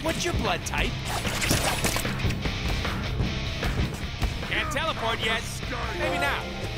what's your blood type? Can't teleport yet. Maybe now.